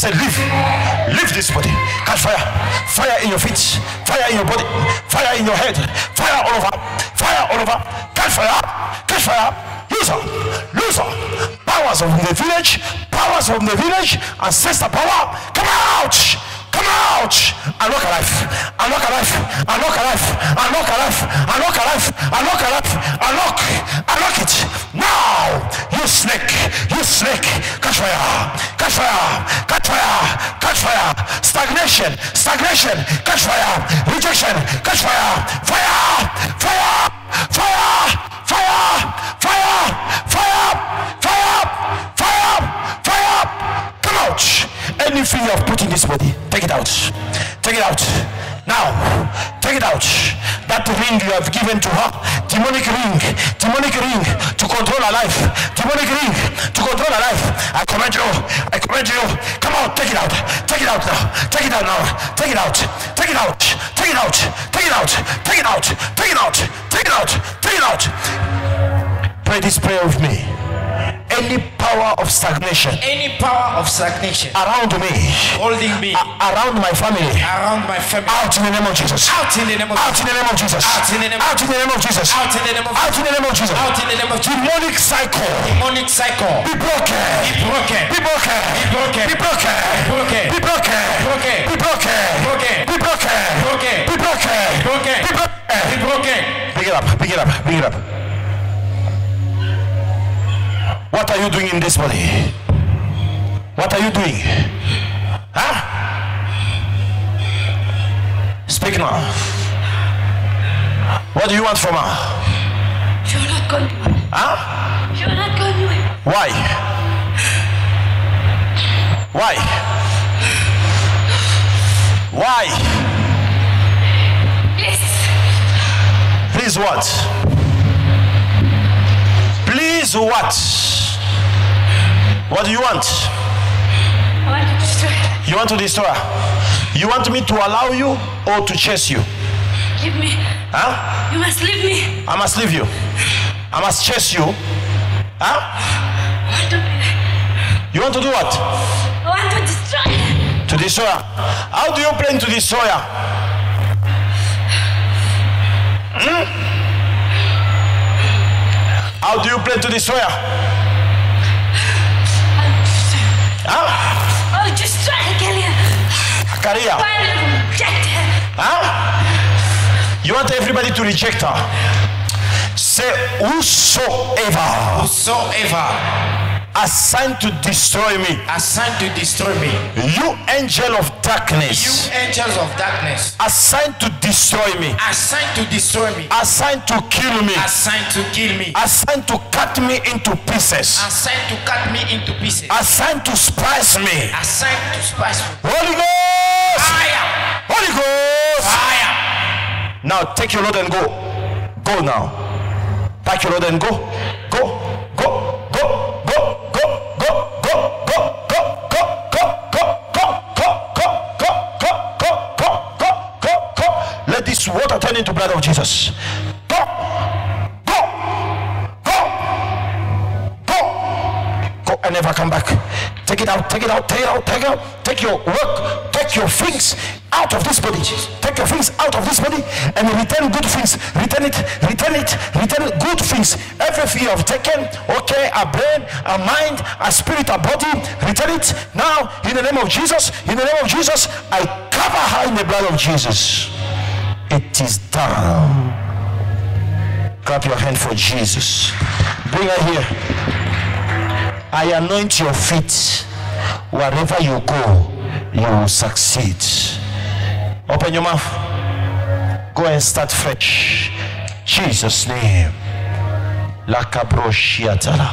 say, leave. Leave this body. Catch fire. Fire in your feet. Fire in your body. Fire in your head. Fire all over. Fire all over. Catch fire. Catch fire. Loser. Loser. Powers of the village. Powers of the village. Ancestor power. Come out. Come out. Unlock a life. Unlock a life. Unlock a life. Unlock a life. Unlock a life. Unlock a life. Unlock. Unlock it. Now. You snake. You snake. Catch fire. Catch fire. Catch fire. Catch fire. Stagnation. Stagnation. Catch fire. Rejection. Catch fire. Fire. Fire. Fire. Fire. Fire. Fire. Fire. Fire. Fire. Come out. Anything you have put in this body, take it out. Take it out. Now, take it out. That ring you have given to her, demonic ring to control her life, demonic ring to control her life. I command you. Come on, take it out. Take it out now. Take it out now. Take it out. Take it out. Take it out. Take it out. Take it out. Take it out. Take it out. Take it out. Pray this prayer with me. Any power of stagnation, around me, holding me, around my family, out in the name of Jesus, out in the name of Jesus, out in the name of Jesus, out in the name of Jesus, demonic cycle, be broken, be broken, be broken, be broken, be broken, be broken, be broken, be broken, be broken. Pick it up, pick it up, pick it up. What are you doing in this body? What are you doing? Huh? Speak now. What do you want from her? You're not going to. Huh? You're not going to. Why? Why? Why? Yes. Please what? Please what? What do you want? I want to destroy her. You want to destroy her? You want me to allow you or to chase you? Leave me. Huh? You must leave me. I must leave you. I must chase you. Huh? I want to be. You want to do what? I want to destroy her. To destroy her. How do you plan to destroy her? How do you plan to destroy her? I'll destroy her, kill her. Career. I'll reject her. Huh? You want everybody to reject her? Say whosoever. Whosoever. Assigned to destroy me. Assigned to destroy me. You angel of darkness. You angels of darkness. Assigned to destroy me. Assigned to destroy me. Assigned to kill me. Assigned to kill me. Assigned to cut me into pieces. Assigned to cut me into pieces. Assigned to spice me. Assigned to spice me. Holy Ghost! Fire! Holy Ghost! Fire! Now take your load and go. Go now. Pack your load and go. Go. Go. Go. Go. Let this water turn into blood of Jesus. Go, go, go, go, go, and never come back. Take it out, take it out, take it out, take it out. Take your work, take your things out of this body. Take your things out of this body and return good things. Return it, return good things. Everything you have taken, okay, a brain, a mind, a spirit, a body, return it now in the name of Jesus. In the name of Jesus, I cover her in the blood of Jesus. It is done. Clap your hand for Jesus. Bring her here. I anoint your feet. Wherever you go, you will succeed. Open your mouth. Go and start fresh. Jesus' name. La cabroshiatala.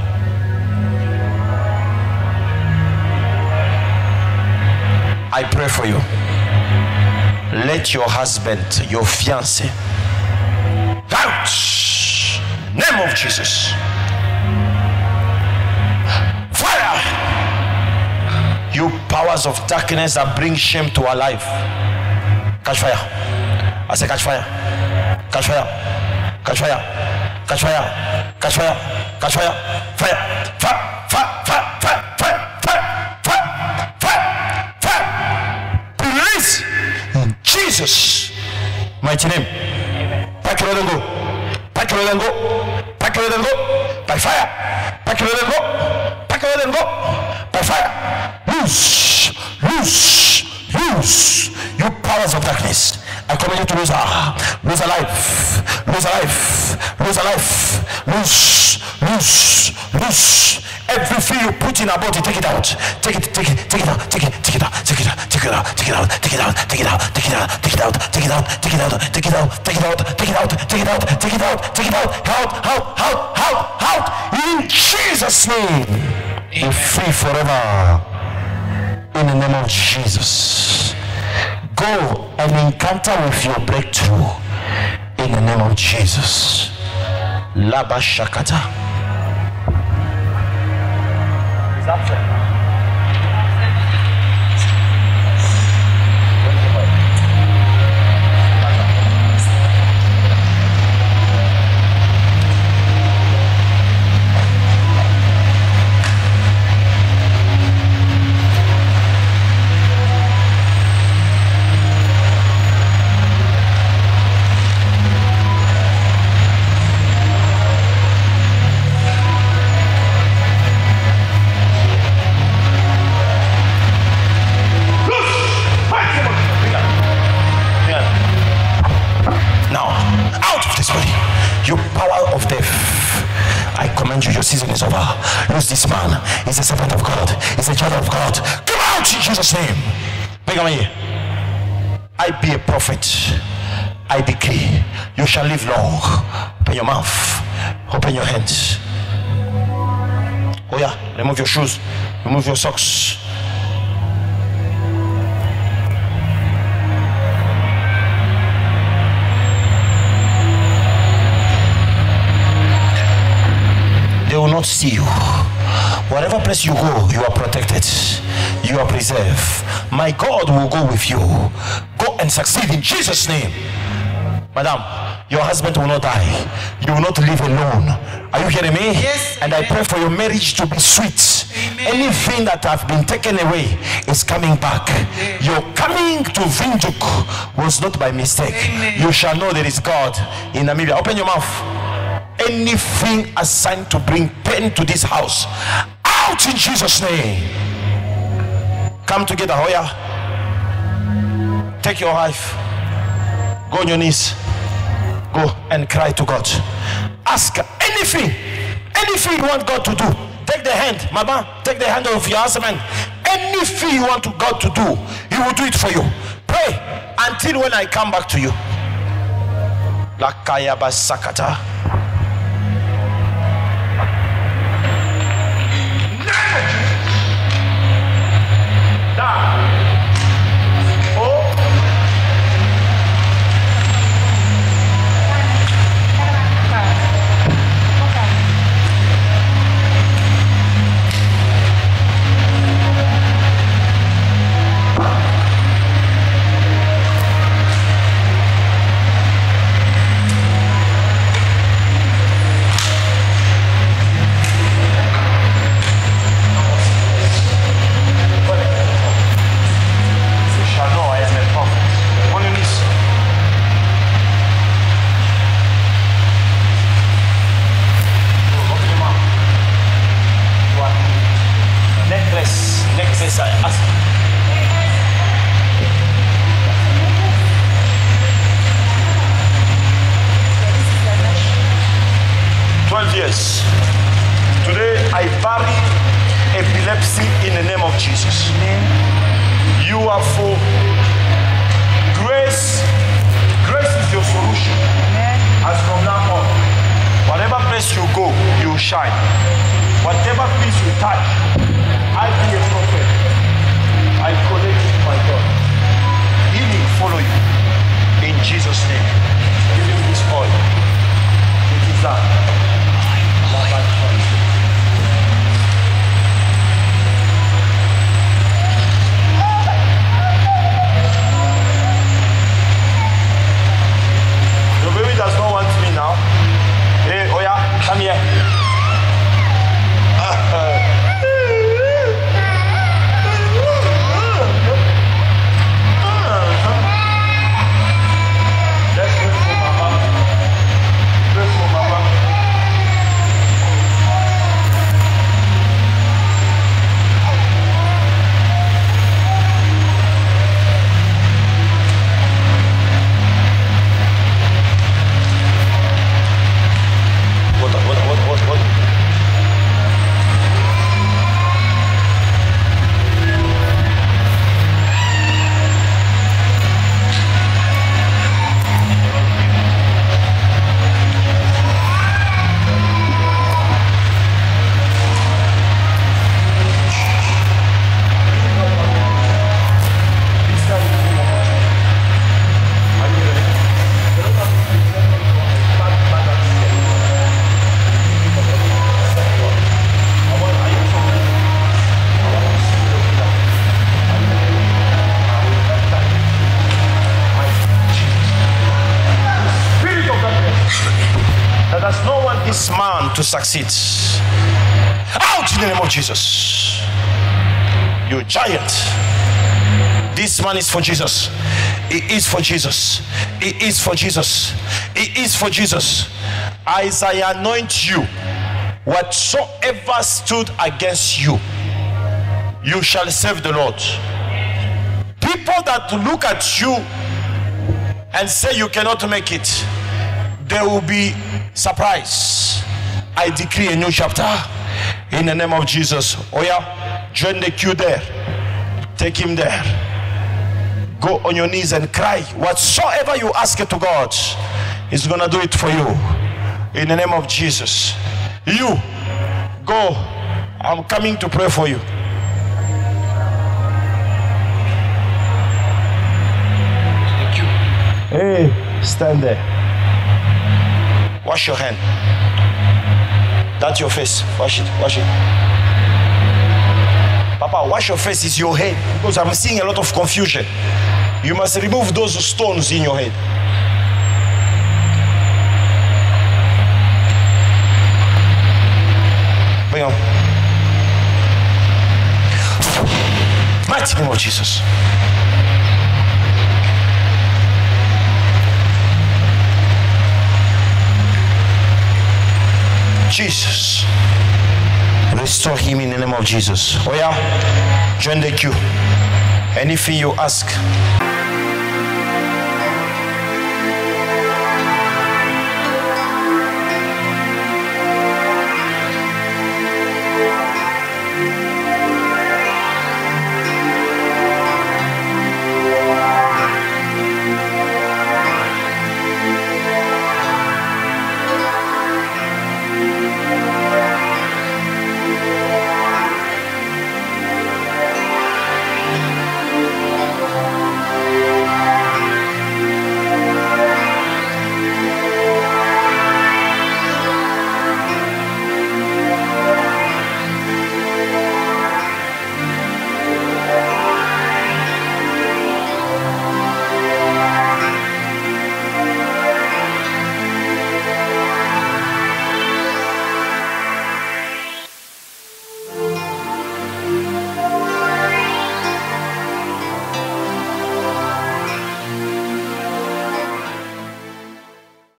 I pray for you. Let your husband, your fiancé, out. Name of Jesus. Fire. You powers of darkness that bring shame to our life. Catch fire. I say catch fire. Catch fire. Catch fire. Catch fire. Catch fire. Catch fire. Fire. Fire. Fire. Fire. Fire. Fire. Fire. Fire. Fire. Jesus' mighty name. Pack it and go. Pack it and go. Pack it and go. By fire. Pack it and go. Pack it and go. By fire. Loose. Loose. Loose. You powers of darkness. I command you to lose a life, lose a life, lose a life, lose. Everything you put in our body, take it out, take it out, take it out, take it out, take it out, take it out, take it out, take it out, take it out, take it out, take it out, take it out, take it out, take it out, take it out, take it out, take it out, take it out, out, in Jesus' name. Be free forever. In the name of Jesus. Go and encounter with your breakthrough in the name of Jesus. Laba Shakata. Is that season is over. Lose this man. He's a servant of God. He's a child of God. Come out in Jesus' name. I be a prophet. I decree you shall live long. Open your mouth. Open your hands. Oh yeah. Remove your shoes. Remove your socks. They will not see you. Whatever place you go, you are protected. You are preserved. My God will go with you. Go and succeed in Jesus' name. Madam, your husband will not die. You will not live alone. Are you hearing me? Yes. And I pray for your marriage to be sweet. Amen. Anything that have been taken away is coming back. Amen. Your coming to Windhoek was not by mistake. Amen. You shall know there is God in Namibia. Open your mouth. Anything assigned to bring pain to this house, out in Jesus' name. Come together, Hoya. Take your wife. Go on your knees. Go and cry to God. Ask anything you want God to do. Take the hand, Mama. Take the hand of your husband. Anything you want God to do, He will do it for you. Pray until when I come back to you. Lakaya basakata. Necklace, I ask. Years. Today I bury epilepsy in the name of Jesus. You are full. Grace is your solution. As from now on, whatever place you go, you shine. Whatever place you touch, I be a prophet. I connect with my God. Healing follow you. In Jesus' name. Give him this oil. It is that. Your baby does not want me now. Hey, Oya, come here. that does not want this man to succeed. Out in the name of Jesus. You giant. This man is for Jesus. It is for Jesus. It is for Jesus. It is for Jesus. As I anoint you, whatsoever stood against you, you shall serve the Lord. People that look at you and say you cannot make it, they will be surprised. I decree a new chapter in the name of Jesus. Oh yeah, join the queue there. Take him there. Go on your knees and cry. Whatsoever you ask it to God, He's gonna do it for you in the name of Jesus. You go. I'm coming to pray for you. Hey, stand there. Wash your hand. That's your face. Wash it. Wash it. Papa, wash your face. It's your head. Because I'm seeing a lot of confusion. You must remove those stones in your head. Bring on. Mighty name of Jesus. Jesus. Restore him in the name of Jesus. Oh yeah, join the queue. Anything you ask,